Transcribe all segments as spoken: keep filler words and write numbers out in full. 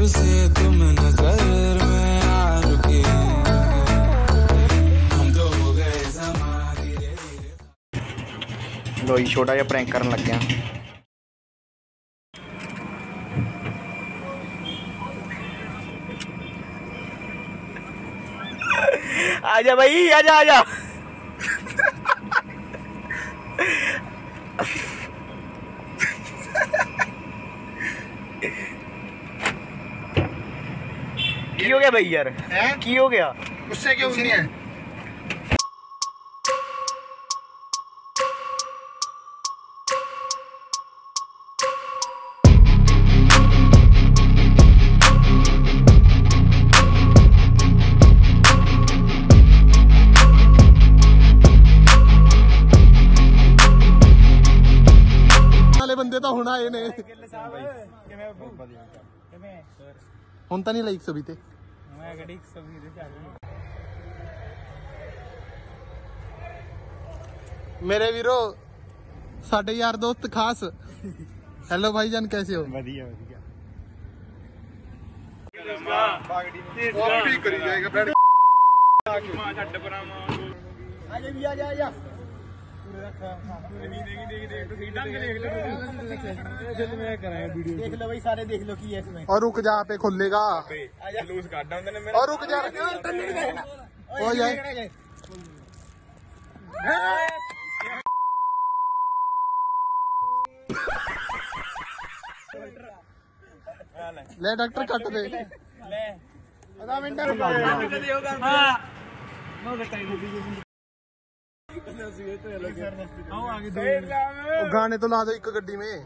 से तुम नजर में आ रुके, हम तो हो गए समा धीरे धीरे। लो जी छोटा जिहा प्रैंक करन लग गया। आजा भाई आजा आजा। की हो गया भाई यार? की हो गया? उससे क्यों नहीं है? बंदे तो हुण आए ने हुण तां नहीं लाइक सभी ते मेरे वीरो साडे यार दोस्त खास। हेलो भाईजान कैसे हो? बढ़िया बढ़िया। कॉपी करी जाएगा बैठ आजा भी आजा आजा। देख लो भाई सारे देख लो की है इसमें। और रुक जा पे खुलेगा और रुक जा हो जाए। ले डॉक्टर कट दे आधा मिनट गाने तो ला दो एक गड्डी में।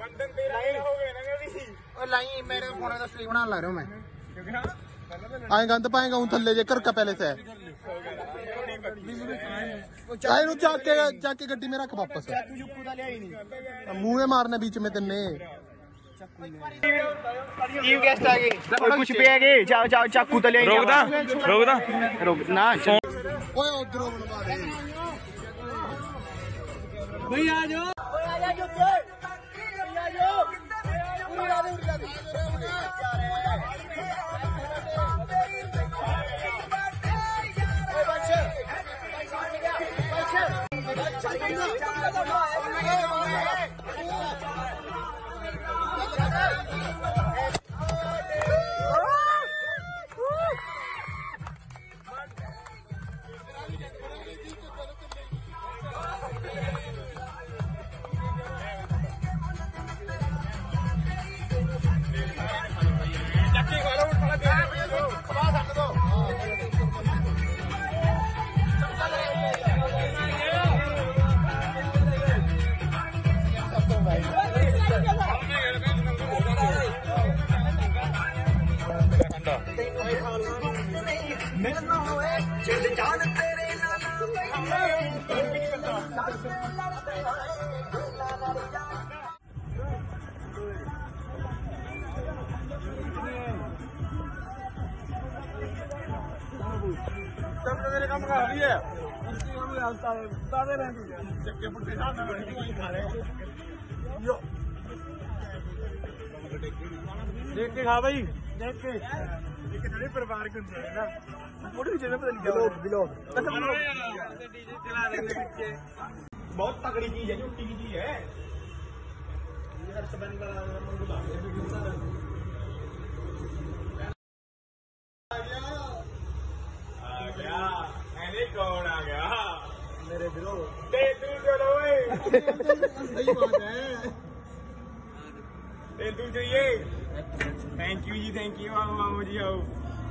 लाई मेरे फोन का स्ट्रीम बना ला रहा हूँ मैं। आए गंद पाएगा हूँ थल्ले जे कर का पहले से चाहे जाके जाके गड्डी में रख वापस। मुँह मारने बीच में तेने गेस्ट आ गए कुछ पे आ गए। जाओ जाओ चाकू तो ले रोक दा रोक दा रोक ना ओए उधर बनवा दे भाई आ जाओ ओए आ जा जो आ जाओ उड़ा दे उड़ा दे मेरे काम का रही है देख के खा भाई देख के थोड़ी परिवार के ना फोटो खींचे पता नहीं बहुत तगड़ी चीज है छुट्टी की चीज है। कौन आ गया मेरे बिलो दे तू चलो सही बात है दे तू चाहिए। थैंक यू जी थैंक यू आओ आओ जी आओ।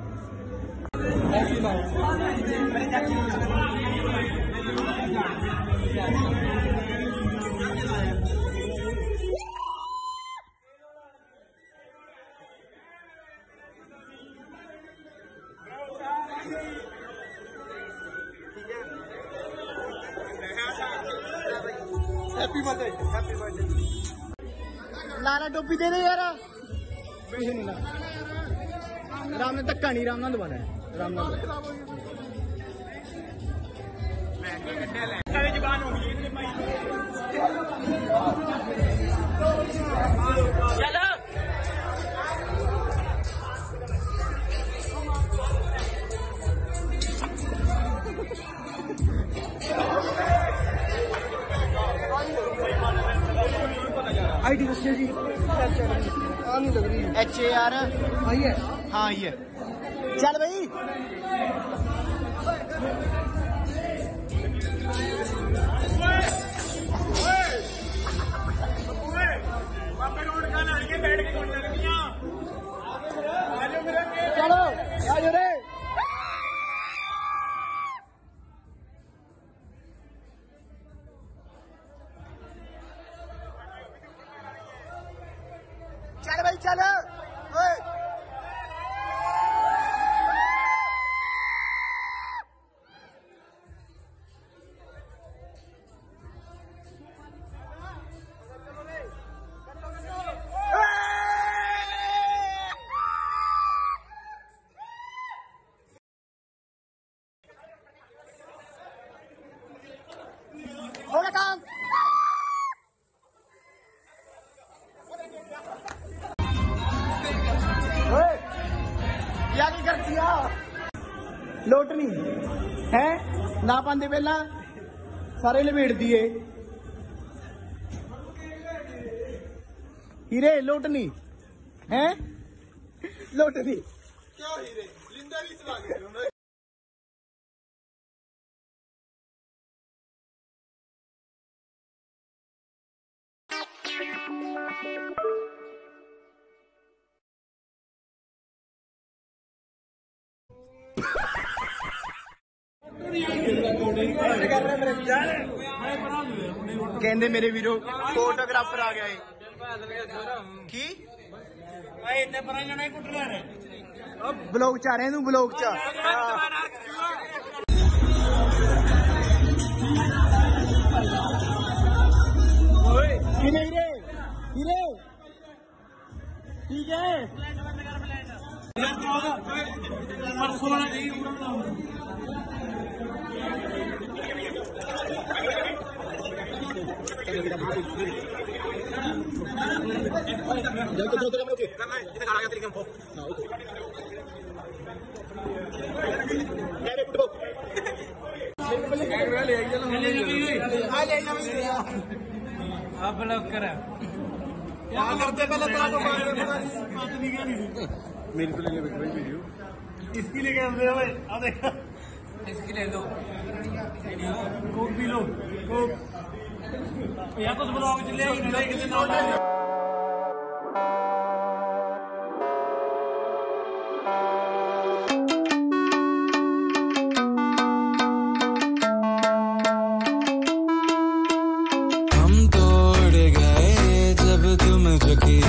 Happy birthday happy birthday. लाला टोपी दे दे यार। राम ने धक्का नहीं राम नाल दबाना है राम नाल जबान हो गई चलो बच्चे यार। आई है हाँ ये चल भाई। चलो आजो रे। चल भाई चल। होगा काम। क्या की कर दिया लोटनी है ना पाते पहला सारे लपेट दिए। हीरे लोटनी है लोटनी क्यों हीरे लिंदा नहीं सुना के कहते मेरे वीरो फोटोग्राफर आ गया है की ब्लॉग चा रहे तू ब्लॉग चा। हीरे हीरे हीरे ठीक है। मेरी तो लेने बैठ रही वीडियो इसकी लेके आ देखा इसकी ले लो कोक पी लो कोक या कुछ ब्लॉग चले। हम तोड़ गए जब तुम झुके,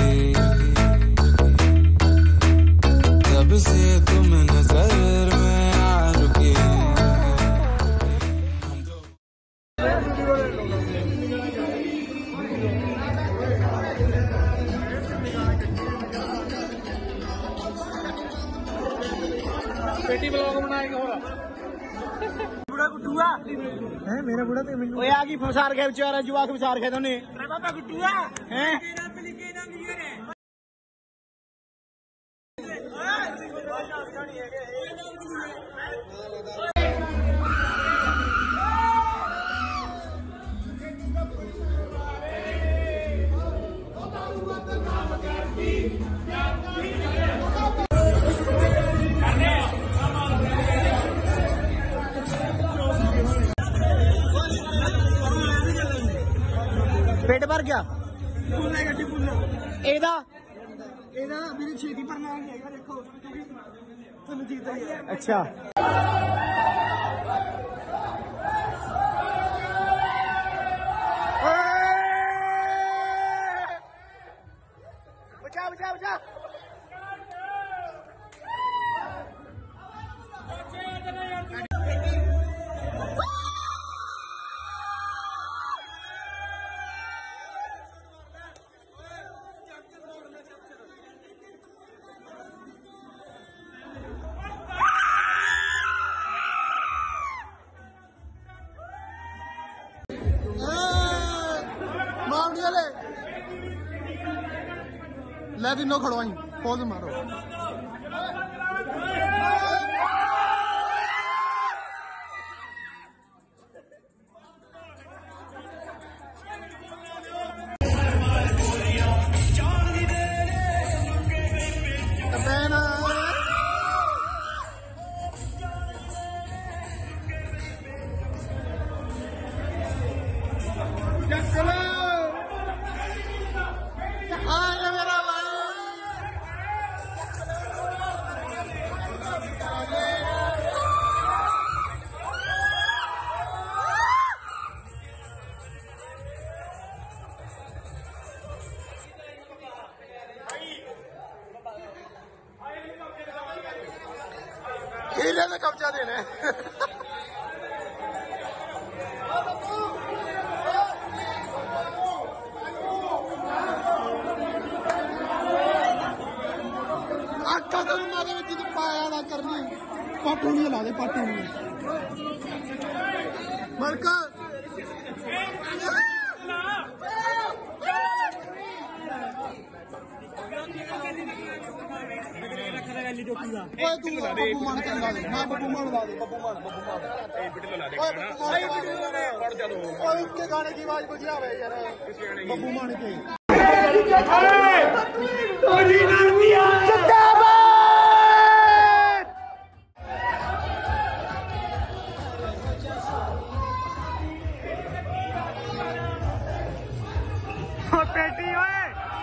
तब से तुम नजर में आ रुके। हम तो बेटी ब्लॉग बनाएगा होगा बुढ़ा गुड्डूआ है मेरा बुढ़ा तो ओए आ गई फसार गए बेचारा जुआ के फसार गए तूने अरे बाबा गुड्डूआ हैं पेट भर गया एदा एदा मेरी छेती पर ना आएगा देखो तुम जीता ही है। अच्छा बचा बचा बचा ले तीनों खड़वाई पोज मारो। हीरे ने कब्जा देना है। आका तो मारे में जिद पाया ना करनी पाटू नहीं ला दे पाटू नहीं मलका ओए तू बब्बू मान के ला दे ना बब्बू मान ला दे बब्बू मान बब्बू मान ए बिटलो ला दे ओए बिटलो ला दे पड़ जा दो ओए उसके गाने की आवाज कुछ आवे यार बब्बू मान के ओरी नामिया जिंदाबाद ओ पेटी ओए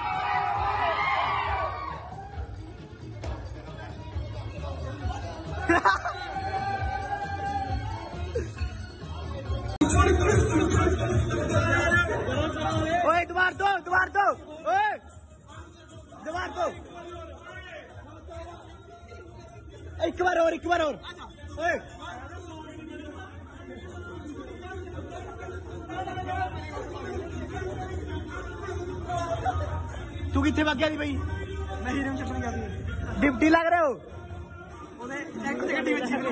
ओए दोबार दो दोबार दो ओए दोबार दो एक बार और एक बार और ओए तू कितने भाग गया भाई मैं हीरे में चढ़ने गया डिप्टी लग रहे हो ओने एक गड्डी में चढ़ गया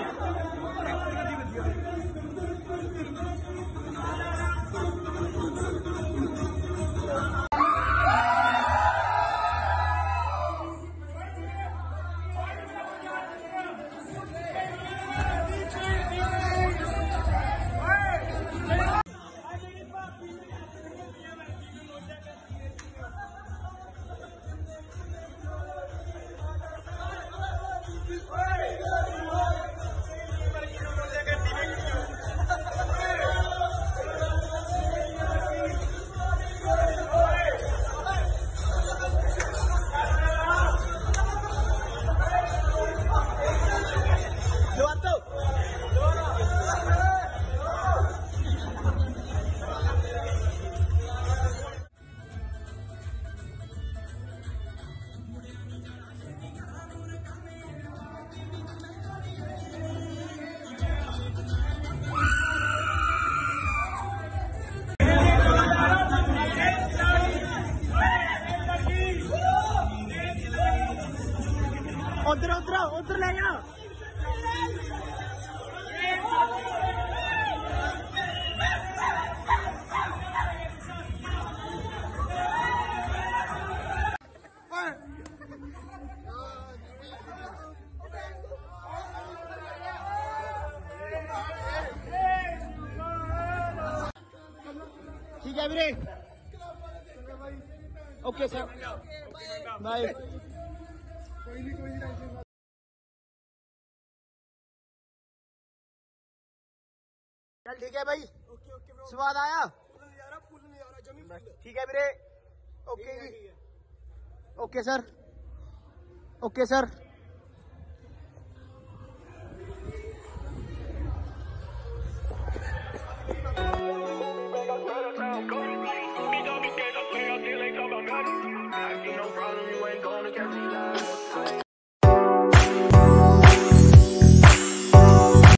उधर उधर उधर ले जाओ ठीक है वीरे ओके सर बाय चल ठीक है भाई ओके ओके ब्रो स्वाद आया ठीक है वीरे ओके जी ओके सर ओके सर